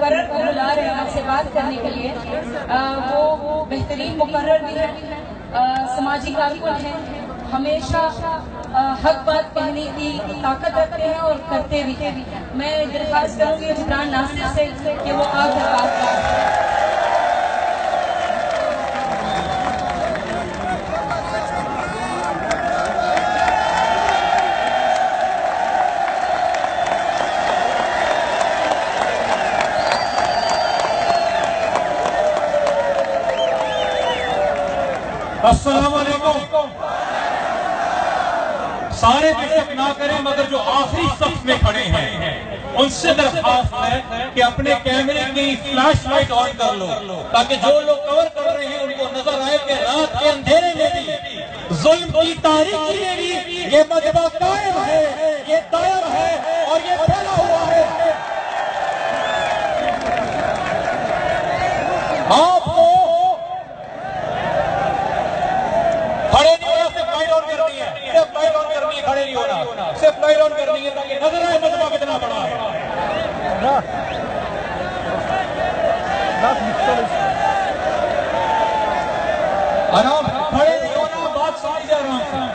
مقرر کو بلا رہے ہیں آپ سے بات کرنے کے لیے. وہ بہترین مقرر بھی ہے, سماجی کارکن ہیں, ہمیشہ حق بات کہنے کی طاقت رکھتے ہیں اور کرتے بھی ہیں. میں درخواست کروں گی جبران ناصر سے کہ وہ آ کر بات کریں. السلام علیکم. سارے بیٹھک نہ کریں مگر جو آخری صف میں کھڑے ہیں ان سے درخواست ہے کہ اپنے کیمرے کی فلیش لائٹ آن کر لو تاکہ جو لوگ کور کر رہے ہیں ان کو نظر آئے کہ رات کے اندھیرے میں بھی ظلم کی تاریخی میں بھی یہ مجمع قائم ہے, یہ دائر ہے اور یہ پھیلا ہوا ہے. آپ کو کھڑے نہیں ہونا, صرف لائٹ آن کرنی ہے, صرف لائٹ آن کرنی ہے, کھڑے نہیں ہونا, صرف لائٹ آن کرنی ہے تاکہ نظر آئے مجمع کتنا بڑا ہے. آرام کھڑے نہیں ہونا, بات سمجھ جا رہا ہوں.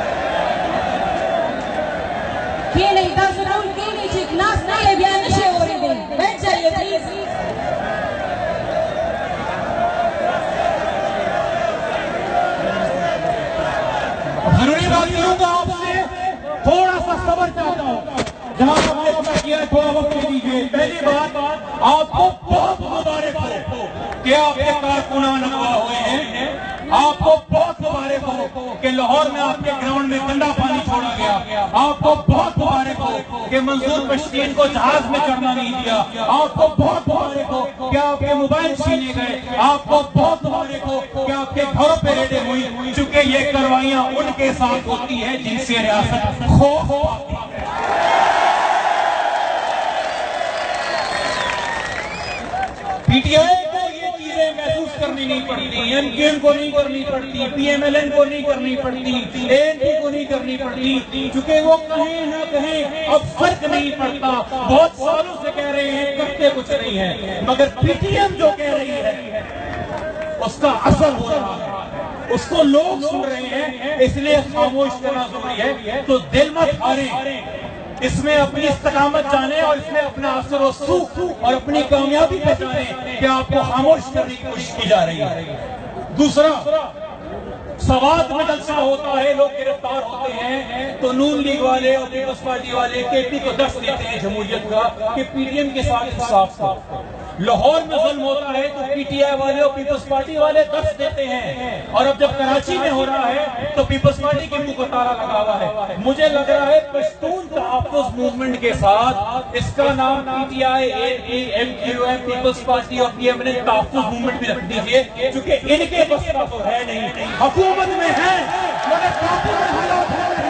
کیے نہیں درس رول کی نیچے ناس نہیں ہے, بیان نشے ہو رہی دیں, بیٹھ جائیے پلیز. ضروری بات کروں گا آپ سے, تھوڑا سا صبر چاہتا ہوں. جہاں ہم نے کیا کیا ہے تھوڑا وقت دے دیجیے. پہلی بات آپ کو بہت مبارک ہو کہ آپ کے کارکنان نکوا ہوئے ہیں. آپ کو بہت مبارک ہو کہ لاہور میں آپ کے گراؤنڈ میں گندا پانی چھوڑا گیا. آپ کو بہت مبارک ہو کہ منظور پشتین کو جہاز میں چڑھنا نہیں دیا. آپ کو بہت مبارک ہو کہ آپ کے موبائل چھینے گئے. آپ کو بہت مبارک ہو کہ آپ کے گھروں پہ ریڈیں ہوئی, چونکہ یہ کاروائیاں ان کے ساتھ ہوتی ہیں جن سے ریاست خوف آتی ہے. پی ٹی آئی کو یہ چیزیں محسوس کرنی نہیں پڑتی, ایم کیو ایم کو نہیں کرنی پڑتی, پی ایم ایل این کو نہیں کرنی پڑتی, اے این پی کو نہیں کرنی پڑتی, چونکہ وہ کہیں نہ کہیں اب فرق نہیں پڑتا. بہت سالوں سے کہہ رہے ہیں, کرتے کچھ نہیں ہے, مگر پی ٹی ایم جو کہہ رہی ہے اس کا اثر ہو رہا ہے, اس کو لوگ سن رہے ہیں, اس لیے خاموش کرنا ضروری ہے. تو دل مت ہاریں, اس میں اپنی استقامت جانیں اور اس میں اپنا اثر و سوکھ اور اپنی کامیابی پہچانیں کہ آپ کو خاموش کرنے کی کوشش کی جا رہی ہے. دوسرا, سوات میں جلسہ ہوتا ہے, لوگ گرفتار ہوتے ہیں تو نون لیگ والے اور پیپلز پارٹی والے کے پی کو درس دیتے ہیں جمہوریت کا کہ پی ٹی ایم کے ساتھ انصاف تھا. لاہور میں ظلم ہوتا ہے تو پی ٹی آئی والے اور پیپلز پارٹی والے درس دیتے ہیں, اور اب جب کراچی میں ہو رہا ہے تو پیپلز پارٹی کے منہ کو تالا لگا ہوا ہے. مجھے لگ رہا ہے پشتون تحفظ موومنٹ کے ساتھ اس کا نام P T I, M Q M, peoples party اور پی ایم ایل این تحفظ موومنٹ بھی رکھ دیجیے, کیونکہ ان کے بس کا تو ہے نہیں. حکومت میں ہے مگر کافر حالات ہے نہیں.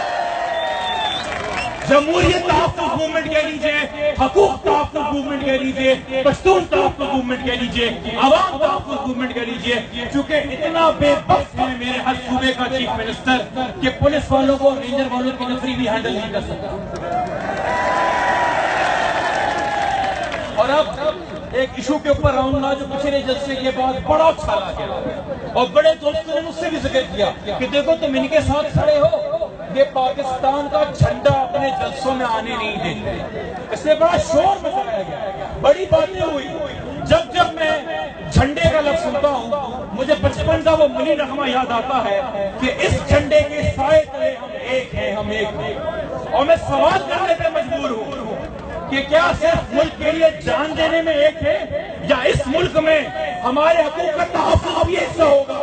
جمہوریت تحفظ موومنٹ کہہ لیجیے, حقوق تحفظ موومنٹ کہہ لیجیے, پشتون تحفظ موومنٹ کہہ لیجیے, عوام تحفظ موومنٹ کہہ لیجیے, چونکہ اتنا بے بس ہے میرے ہر صوبے کا چیف منسٹر کہ پولیس والوں کو, رینجر والوں کی نفری بھی ہینڈل نہیں کر سکتا. اور اب ایک ایشو کے اوپر آؤں گا جو پچھلے جلسے کے بعد بڑا اچھا لگا, اور بڑے دوستوں نے مجھ سے بھی ذکر کیا کہ دیکھو تم ان کے ساتھ کھڑے ہو, یہ پاکستان کا جھنڈا اپنے جلسوں میں آنے نہیں دیتے. اس سے بڑا شور مچایا گیا, بڑی باتیں ہوئی. جب جب میں جھنڈے کا لفظ سنتا ہوں مجھے بچپن کا وہ منی نغمہ یاد آتا ہے کہ اس جھنڈے کے سائے تلے ہم ایک ہیں, ہم ایک ہیں. اور میں سوال کرنے پہ مجبور ہوں کہ کیا صرف ملک کے لیے جان دینے میں ایک ہے, یا اس ملک میں ہمارے حقوق کا تحفظ بھی ایسا ہوگا؟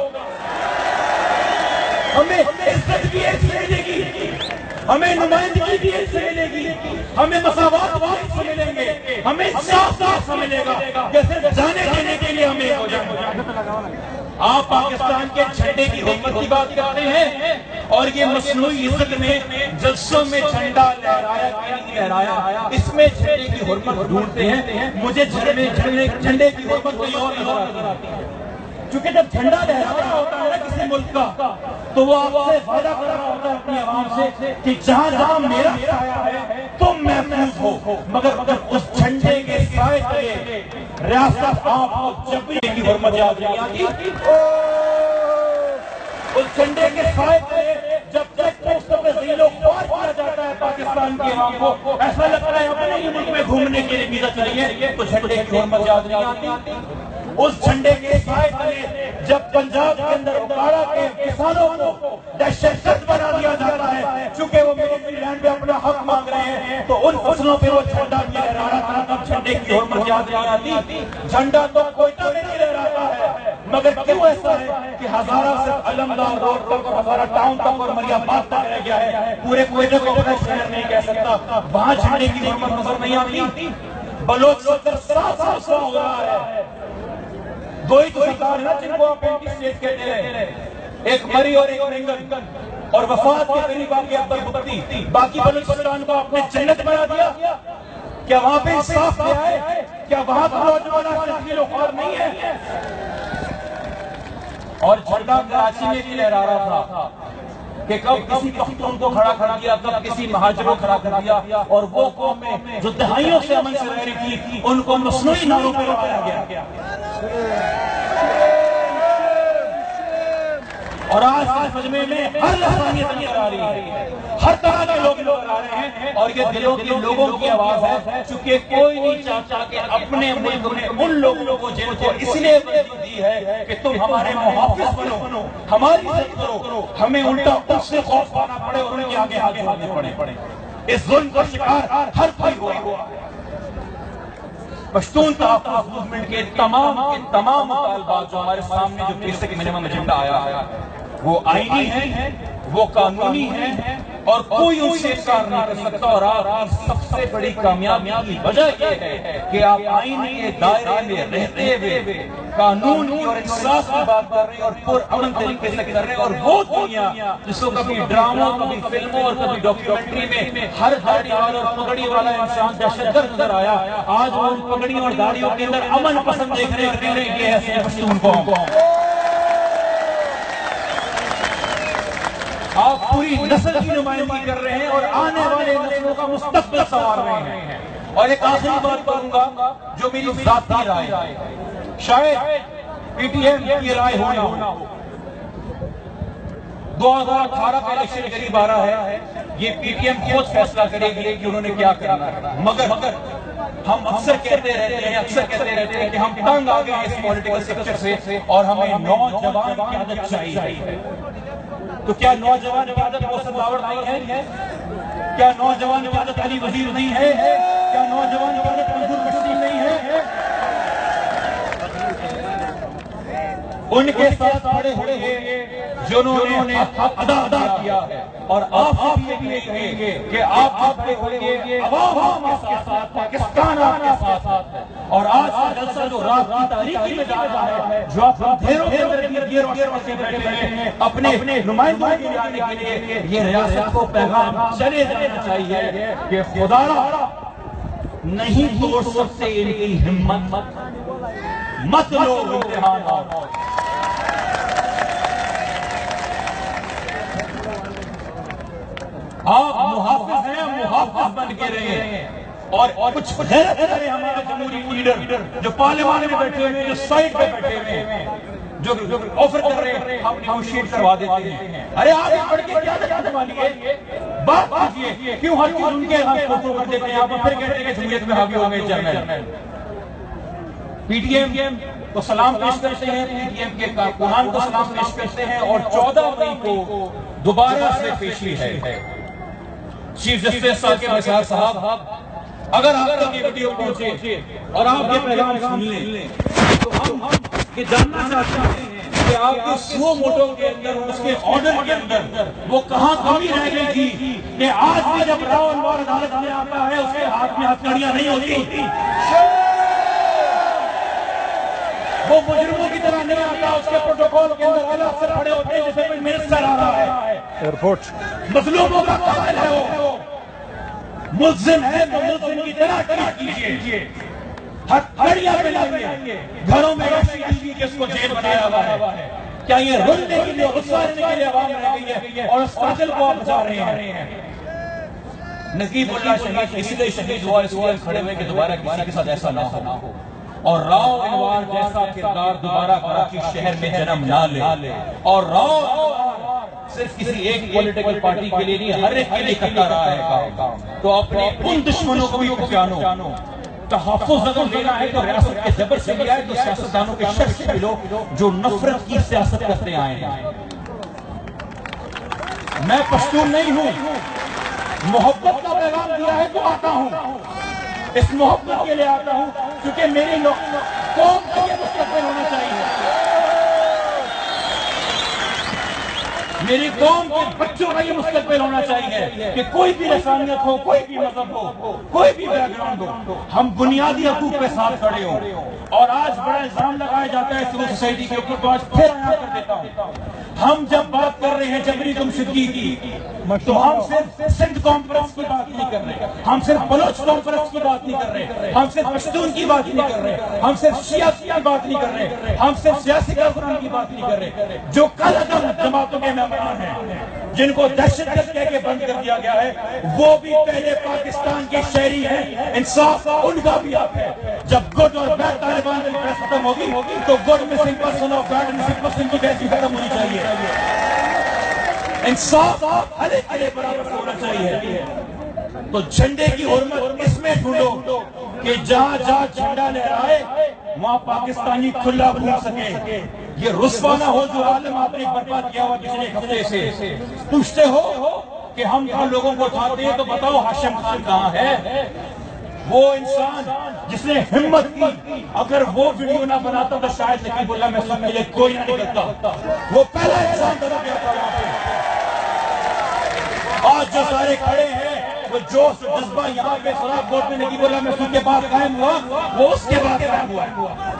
ہمیں عزت بھی ایک سے ملے گی, ہمیں نمائندگی بھی ایک سے ملے گی, ہمیں مساوات ایک سے ملیں گے, ہمیں انصاف سے ملے گا, جیسے جانے دینے کے لیے ہمیں ہو جائیں گے. آپ پاکستان کے جھنڈے کی حرمت کی بات کرتے ہیں اور یہ مصنوعی عزت میں جلسوں میں جھنڈا لہرایا کہ نہیں لہرایا, اس میں جھنڈے کی حرمت ڈھونڈتے ہیں. مجھے جھنڈے کی حرمت کوئی اور نظر آتی ہے, چونکہ جب جھنڈا لہرا رہا ہوتا ہے کسی ملک کا تو وہ آپ سے وعدہ کر رہا ہوتا ہے اپنی عوام سے کہ جہاں جہاں میرا سایہ ہے تم محفوظ ہو, مگر اس جھنڈے کے سائے تلے ریاست آپ کو جب بھی کی حرمت یاد نہیں آتی، اس جھنڈے کے سائے تلے جب چیک پوسٹوں پہ ذیل و خوار کیا جاتا ہے پاکستان کے عوام کو، ایسا لگتا ہے اپنے ہی ملک میں گھومنے کے لیے ویزا چاہیے، تو جھنڈے کی حرمت یاد نہیں آتی۔ اس جھنڈے کے سائے تلے جب پنجاب کے اندر اکاڑا کے کسانوں کو دہشت گرد بنا دیا جاتا ہے چونکہ وہ ملٹری لینڈ پہ اپنا حق مانگ رہے ہیں، تو ان فصلوں پہ وہ جھنڈا بھی لہرا رہا تھا، تب جھنڈے کی حرمت یاد نہیں آتی۔ جھنڈا تو کوئٹہ میں نہیں لہراتا ہے، مگر کیوں ایسا ہے کہ ہزارہ صرف علمدار روڈ تک اور ہزارہ ٹاؤن تک اور مریم آباد تک رہ گیا ہے، پورے کوئٹہ کو اپنا شہر نہیں کہہ سکتا، وہاں جھنڈے کی حرمت نظر نہیں آتی۔ بلوچ ستر 7 سال ہو رہا ہے، دو ہی تو سرکار ہے جن کو آپ اینٹی اسٹیٹ کہتے ہیں، ایک مری اور ایک رنگن، اور وفات کے قریب آ کے عبدال بکتی، باقی بلوچستان کو آپ نے جنت بنا دیا۔ کیا وہاں پہ انصاف لے آئے؟ کیا وہاں پر نوجوانوں سے ذیل و خوار نہیں ہے؟ اور جھنڈا کراچی میں بھی لہرا رہا تھا کہ کب کسی پختون کو کھڑا کر دیا، کب کسی مہاجر کو کھڑا کر دیا، اور وہ قومیں جو دہائیوں سے امن سے رہ رہی تھی ان کو مصنوعی ناروں پہ لگایا گیا۔ اور آج کے مجمع میں ہر لسانیت نظر آ رہی ہے، ہر طرح کے لوگ نظر آ رہے ہیں، اور یہ دلوں کے لوگوں کی آواز ہے، چونکہ کوئی نہیں چاہتا کہ اپنے ملک میں ان لوگوں کو جن کو اس لیے ترجیح دی ہے کہ تم ہمارے محافظ بنو، ہماری عزت کرو، ہمیں الٹا اس سے خوف پانا پڑے اور ان کے آگے ہاتھ جوڑنے پڑے۔ اس ظلم کا شکار ہر کوئی ہوا ہے۔ پشتون تحفظ موومنٹ کے تمام مطالبات جو ہمارے سامنے جو بیسک منیمم ایجنڈا آیا ہے وہ آئینی ہے، وہ قانونی ہے، اور کوئی ان سے انکار نہیں کر سکتا۔ اور آپ کی سب سے بڑی کامیابی کی وجہ یہ ہے کہ آپ آئین کے دائرے میں رہتے ہوئے قانون کی اور انصاف کی بات کر رہے ہیں اور پرامن طریقے سے کر رہے ہیں۔ اور وہ دنیا جس کو کبھی ڈراموں، کبھی فلموں اور کبھی ڈاکیومنٹری میں ہر داڑھی والا اور پگڑی والا انسان دہشت گرد نظر آیا، آج وہ ان پگڑیوں اور داڑھیوں کے اندر امن پسند دیکھ رہے ہیں۔ یہ ایسے پشتون قوم، آپ پوری نسل کی نمائندگی کر رہے ہیں اور آنے والے نسلوں کا مستقبل سنوار رہے ہیں۔ اور ایک آخری بات کروں گا جو میری ذاتی رائے ہے، شاید پی ٹی ایم کی رائے ہونا ہو، 2018 کا الیکشن قریب آ رہا ہے، یہ پی ٹی ایم خود فیصلہ کرے گی کہ انہوں نے کیا کرنا ہے۔ مگر ہم اکثر کہتے رہتے ہیں کہ ہم تنگ آ گئے ہیں اس پولیٹیکل سیکٹر سے اور ہمیں نوجوان قیادت چاہیے۔ تو کیا نوجوان قیادت محسن داوڑ نہیں ہے؟ کیا نوجوان قیادت علی وزیر نہیں ہے؟ کیا نوجوان قیادت منظور بشیر نہیں ہے؟ ان کے ساتھ کھڑے ہوئے جنہوں نے حق ادا کیا ہے، اور آپ یہ بھی کہیں گے کہ آپ کھڑے ہوئے عوام کے ساتھ، پاکستان آپ کے ساتھ ہے۔ اور آج کا جلسہ جو رات کی تاریکی میں جا رہا ہے، جو آپ اندھیروں کے اندر گیر وقت بیٹھے ہیں اپنے نمائندوں کے لانے کے لیے، یہ ریاست کو پیغام چلے جانا چاہیے کہ خدا نہیں توڑ سکتے ان کی ہمت، مت لو امتحان۔ آپ محافظ ہیں، محافظ بن کے رہے ہیں، اور کچھ غیرت کرے ہمارے جمہوری لیڈر جو پارلیمان میں بیٹھے ہوئے ہیں، جو سائٹ پہ بیٹھے ہوئے ہیں، جو آفر کر رہے ہیں ہم نیگوشیٹ کروا دیتے ہیں۔ ارے آپ ایک بڑھ کے کیا دکھانے والی ہے؟ بات کیجئے، کیوں ہر چیز ان کے ہاتھ فوٹو کر دیتے ہیں آپ پھر کہتے ہیں کہ جمہوریت میں حاوی ہو گئے جرنل۔ پی ٹی ایم کو سلام پیش کرتے ہیں، پی ٹی ایم کے کارکنان کو سلام پیش کرتے ہیں، اور 14 مئی کو دوبارہ سے پیشی ہے۔ چیف جسٹس ثاقب نثار صاحب، اگر آپ تک یہ ویڈیو پہنچے اور آپ یہ پیغام سن لیں تو ہم یہ جاننا چاہتے ہیں کہ آپ کے سو موٹو کے اندر، اس کے آرڈر کے اندر وہ کہاں کمی رہ گئی تھی کہ آج بھی جب راؤ انوار عدالت میں آتا ہے اس کے ہاتھ میں ہتھکڑیاں نہیں ہوتی، وہ مجرموں کی طرح نہیں آتا، اس کے پروٹوکول کے اندر اعلیٰ افسر کھڑے ہوتے ہیں جیسے کوئی منسٹر آ رہا ہے، ایئرپورٹ مظلوموں کا قائل ہے، وہ ملزم ہے تو ملزم کی طرح ٹریٹ کیجئے، ہتھکڑیاں پہنائیے، گھروں میں رکھیے کہ اس کو جیل بنایا ہوا ہے۔ کیا یہ رولنے کے لیے، غصہ کرنے کے لیے عوام رہ گئی ہے اور اس قاتل کو آپ بچا رہے ہیں؟ نقیب اللہ شہید اس لیے شہید ہوا اس لیے کھڑے ہوئے کہ دوبارہ کسی کے ساتھ ایسا نہ ہو، اور راؤ انوار جیسا کردار دوبارہ کراچی شہر میں جنم نہ لے، اور راؤ انوار صرف کسی ایک پولیٹیکل پارٹی کے لیے نہیں، ہر ایک کے لیے کرتا رہا ہے کام۔ تو اپنے ان دشمنوں کو بھی پہچانو، تحفظ اگر لینا ہے تو ریاست کے جبر سے لیا ہے، تو سیاستدانوں کے شر سے ملو جو نفرت کی سیاست کرتے آئے ہیں۔ میں پشتون نہیں ہوں، محبت کا پیغام دیا ہے تو آتا ہوں، اس محبت کے لیے آتا ہوں کیونکہ میری قوم کا یہ مستقبل ہونا چاہیے، میری قوم کے بچوں کا یہ مستقبل ہونا چاہیے کہ کوئی بھی لسانیت ہو، کوئی بھی مذہب ہو، کوئی بھی بیک گراؤنڈ ہو، ہم بنیادی حقوق پہ ساتھ کھڑے ہوں۔ اور آج بڑا الزام لگایا جاتا ہے سول سوسائٹی کے اوپر، تو آج پھر آیا کر دیتا ہوں، ہم جب بات کر رہے ہیں جبری گم شدگی کی تو ہم صرف سندھ کانفرنس کی بات نہیں کر رہے، ہم صرف بلوچ کانفرنس کی بات نہیں کر رہے، ہم صرف پشتون کی بات نہیں کر رہے، ہم صرف شیعہ کی بات نہیں کر رہے، ہم صرف سیاسی کارکنان کی بات نہیں کر رہے، جو کل عدم جماعتوں کے مہمان ہیں جن کو دہشت گرد کہہ کے بند کر دیا گیا ہے، وہ بھی پہلے پاکستان کے شہری ہیں، انصاف ان کا بھی حق ہے۔ جب گڈ اور بیڈ طالبان کی بحث ختم ہوگی تو گڈ مسنگ پرسن اور بیڈ مسنگ پرسن کی بحث ختم ہونی چاہیے، انصاف ہر ایک کے لیے برابر ہونا چاہیے۔ تو جھنڈے کی حرمت اس میں ڈھونڈو کہ جہاں جہاں جھنڈا لہرائے وہاں پاکستانی کھلا گھوم سکے۔ یہ رسوا نہ ہو جو عالم آپ نے برپا کیا ہوا پچھلے ایک ہفتے سے۔ پوچھتے ہو کہ ہم کہاں لوگوں کو اٹھاتے ہیں تو بتاؤ ہاشم خان کہاں ہے؟ وہ انسان جس نے ہمت کی، اگر وہ ویڈیو نہ بناتا تو شاید نقیب اللہ محسود کے لیے کوئی نہ نکلتا، وہ پہلا انسان بنا گیا تھا وہاں پہ۔ آج جو سارے کھڑے ہیں وہ جوش جذبہ یہاں پہ خراب کوٹ میں نقیب اللہ محسود کے بعد قائم ہوا، وہ اس کے بعد قائم ہوا ہے۔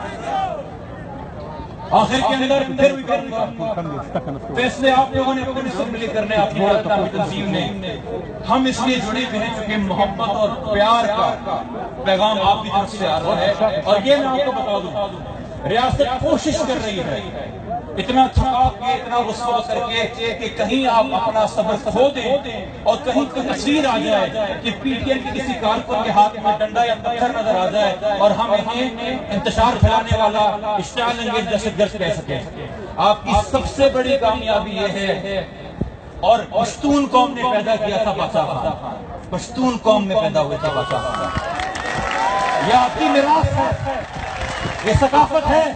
آخر کے اندر پھر بھی فیصلے آپ لوگوں نے اپنی اسمبلی کرنے، آپ کی تنظیم نے، ہم اس لیے جڑے ہوئے ہیں چونکہ محبت اور پیار کا پیغام آپ کی طرف سے آ رہا ہے۔ اور یہ میں آپ کو بتا دوں، ریاست کوشش کر رہی ہے اتنا تھکا کے، اتنا رسوا کر کے کہ کہیں آپ اپنا صبر کھو دیں اور کہیں کوئی تصویر آ جائے کہ پی ٹی ایم کی کسی کارکن کے ہاتھ میں ڈنڈا یا پتھر نظر آ جائے اور ہم انہیں انتشار پھیلانے والا اشتعال انگیز دہشت گرد کہہ سکیں۔ آپ کی سب سے بڑی کامیابی یہ ہے، اور پشتون قوم نے پیدا کیا تھا باچا خان، پشتون قوم میں پیدا ہوئے تھے باچا خان، یہ آپ کی میراث ہے، یہ ثقافت ہے۔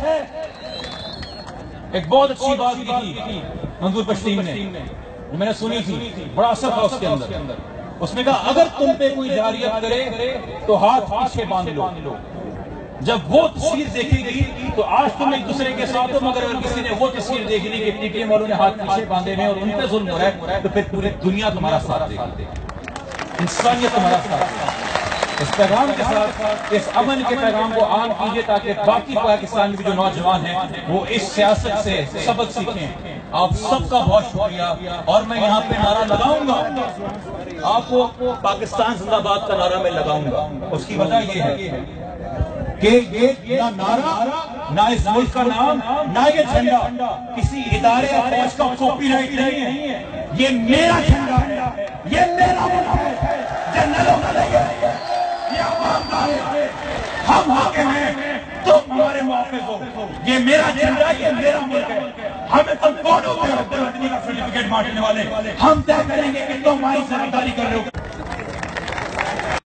ایک بہت اچھی بات کی تھی منظور پشتین نے، میں نے سنی تھی، بڑا اثر تھا اس کے اندر۔ اس نے کہا اگر تم پہ کوئی جاریت کرے تو ہاتھ پیچھے باندھ لو۔ جب وہ تصویر دیکھی گئی تو آج تم ایک دوسرے کے ساتھ ہو، مگر اگر کسی نے وہ تصویر دیکھ لی کہ پی ٹی ایم والوں نے ہاتھ پیچھے باندھے ہیں اور ان پہ ظلم ہو رہا ہے تو پھر پوری دنیا تمہارا ساتھ دے گی، انسانیت تمہارا ساتھ دے گی۔ اس پیغام کے ساتھ اس امن کے پیغام کو عام کیجئے تاکہ باقی پاکستان میں بھی جو نوجوان ہیں وہ اس سیاست سے سبق سیکھیں۔ آپ سب کا بہت شکریہ، اور میں یہاں پہ نعرہ لگاؤں گا، آپ کو پاکستان زندہ باد کا نعرہ میں لگاؤں گا۔ اس کی وجہ یہ ہے کہ یہ نہ نعرہ، نہ اس ملک کا نام، نہ یہ جھنڈا کسی ادارے یا فوج کا کاپی رائٹ نہیں ہے، یہ میرا جھنڈا ہے، یہ میرا ملک ہے، جنرلوں کا نہیں ہے، یہ عوام کا ہے، ہم حاکم ہیں، تم ہمارے محافظ ہو، یہ میرا جھنڈا، یہ میرا ملک ہے۔ ہمیں تم کون ہو گئے کا سرٹیفکیٹ بانٹنے والے؟ ہم طے کریں گے کہ تم ہماری سرکاری کر رہے ہو۔